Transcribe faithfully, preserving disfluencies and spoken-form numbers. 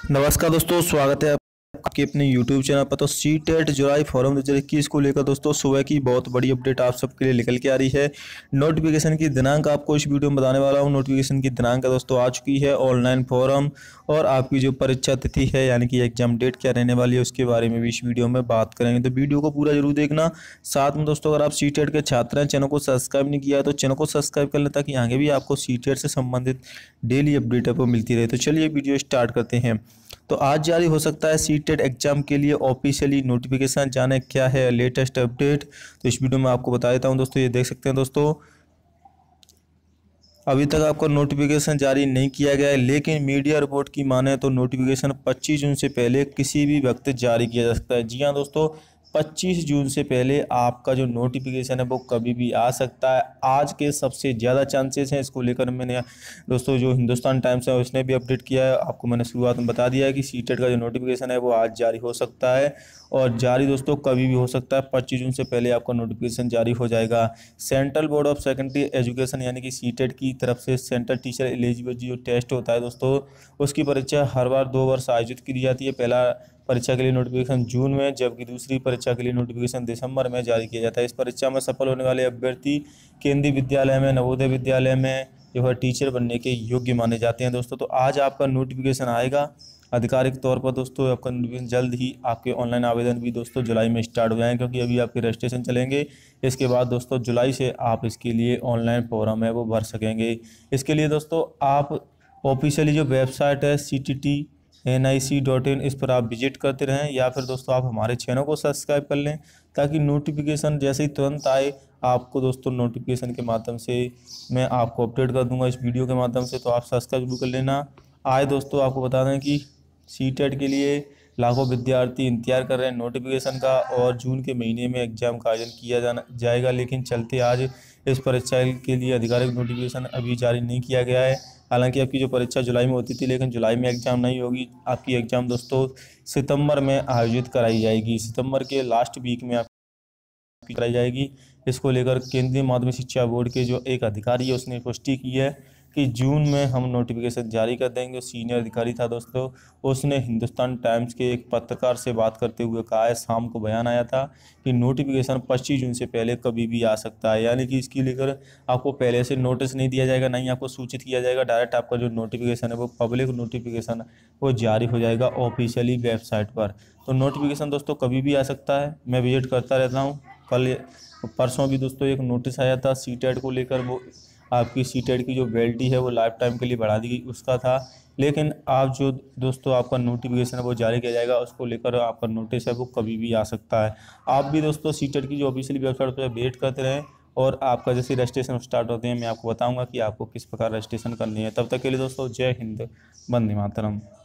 नमस्कार दोस्तों, स्वागत है आपके अपने यूट्यूब चैनल पर। तो सी टेट जुलाई फॉर्म दो हज़ार इक्कीस को लेकर दोस्तों सुबह की बहुत बड़ी अपडेट आप सबके लिए निकल के आ रही है। नोटिफिकेशन की दिनांक आपको इस वीडियो में बताने वाला हूं। नोटिफिकेशन की दिनांक दोस्तों आ चुकी है। ऑनलाइन फॉर्म और आपकी जो परीक्षा तिथि है यानी कि एग्जाम डेट क्या रहने वाली है उसके बारे में भी इस वीडियो में बात करेंगे। तो वीडियो को पूरा जरूर देखना। साथ में दोस्तों अगर आप सी टेट के छात्र हैं, चैनल को सब्सक्राइब नहीं किया है तो चैनल को सब्सक्राइब कर लें ताकि आगे भी आपको सी टेट से संबंधित डेली अपडेट आपको मिलती रहे। तो चलिए वीडियो स्टार्ट करते हैं। तो आज जारी हो सकता है सी टेट एग्जाम के लिए ऑफिशियली नोटिफिकेशन। जाने क्या है लेटेस्ट अपडेट, तो इस वीडियो में आपको बता देता हूं दोस्तों। ये देख सकते हैं दोस्तों, अभी तक आपको नोटिफिकेशन जारी नहीं किया गया है, लेकिन मीडिया रिपोर्ट की माने तो नोटिफिकेशन पच्चीस जून से पहले किसी भी वक्त जारी किया जा सकता है। जी हाँ दोस्तों, पच्चीस जून से पहले आपका जो नोटिफिकेशन है वो कभी भी आ सकता है। आज के सबसे ज़्यादा चांसेस हैं। इसको लेकर मैंने दोस्तों जो हिंदुस्तान टाइम्स है उसने भी अपडेट किया है। आपको मैंने शुरुआत में बता दिया है कि सी टेट का जो नोटिफिकेशन है वो आज जारी हो सकता है और जारी दोस्तों कभी भी हो सकता है। पच्चीस जून से पहले आपका नोटिफिकेशन जारी हो जाएगा। Central board of secondary education यानी कि सी टेट की तरफ से सेंट्रल टीचर एलिजिबिलिटी जो टेस्ट होता है दोस्तों, उसकी परीक्षा हर बार दो वर्ष आयोजित की जाती है। पहला परीक्षा के लिए नोटिफिकेशन जून में, जबकि दूसरी परीक्षा के लिए नोटिफिकेशन दिसंबर में जारी किया जाता है। इस परीक्षा में सफल होने वाले अभ्यर्थी केंद्रीय विद्यालय में, नवोदय विद्यालय में जो है टीचर बनने के योग्य माने जाते हैं दोस्तों। तो आज आपका नोटिफिकेशन आएगा आधिकारिक तौर पर दोस्तों। आपका नोटिफिकेशन जल्द ही आपके ऑनलाइन आवेदन भी दोस्तों जुलाई में स्टार्ट हो जाएंगे, क्योंकि अभी आपके रजिस्ट्रेशन चलेंगे। इसके बाद दोस्तों जुलाई से आप इसके लिए ऑनलाइन फॉर्म है वो भर सकेंगे। इसके लिए दोस्तों आप ऑफिशियली जो वेबसाइट है C T T N I C dot in, इस पर आप विजिट करते रहें, या फिर दोस्तों आप हमारे चैनल को सब्सक्राइब कर लें ताकि नोटिफिकेशन जैसे ही तुरंत आए आपको दोस्तों नोटिफिकेशन के माध्यम से मैं आपको अपडेट कर दूंगा इस वीडियो के माध्यम से। तो आप सब्सक्राइब जरूर कर लेना। आए दोस्तों आपको बता दें कि सी टेट के लिए लाखों विद्यार्थी इंतजार कर रहे हैं नोटिफिकेशन का, और जून के महीने में एग्जाम का आयोजन किया जाना जाएगा। लेकिन चलते आज इस परीक्षा के लिए आधिकारिक नोटिफिकेशन अभी जारी नहीं किया गया है। हालांकि आपकी जो परीक्षा जुलाई में होती थी, लेकिन जुलाई में एग्ज़ाम नहीं होगी। आपकी एग्ज़ाम दोस्तों सितंबर में आयोजित कराई जाएगी। सितंबर के लास्ट वीक में आपकी कराई जाएगी। इसको लेकर केंद्रीय माध्यमिक शिक्षा बोर्ड के जो एक अधिकारी है उसने पुष्टि की है कि जून में हम नोटिफिकेशन जारी कर देंगे। सीनियर अधिकारी था दोस्तों, उसने हिंदुस्तान टाइम्स के एक पत्रकार से बात करते हुए कहा है, शाम को बयान आया था कि नोटिफिकेशन पच्चीस जून से पहले कभी भी आ सकता है। यानी कि इसकी लेकर आपको पहले से नोटिस नहीं दिया जाएगा, नहीं आपको सूचित किया जाएगा। डायरेक्ट आपका जो नोटिफिकेशन है वो पब्लिक नोटिफिकेशन वो जारी हो जाएगा ऑफिशियली वेबसाइट पर। तो नोटिफिकेशन दोस्तों कभी भी आ सकता है। मैं विजिट करता रहता हूँ। कल परसों भी दोस्तों एक नोटिस आया था सी टेट को लेकर, वो आपकी सी टेट की जो वैलिडिटी है वो लाइफ टाइम के लिए बढ़ा दी गई उसका था। लेकिन आप जो दोस्तों आपका नोटिफिकेशन है वो जारी किया जाएगा, उसको लेकर आपका नोटिस है वो कभी भी आ सकता है। आप भी दोस्तों सी टेट की जो ऑफिशियली वेबसाइट पर वेट करते रहें, और आपका जैसे रजिस्ट्रेशन स्टार्ट होते हैं मैं आपको बताऊंगा कि आपको किस प्रकार रजिस्ट्रेशन करनी है। तब तक के लिए दोस्तों जय हिंद, वंदे मातरम।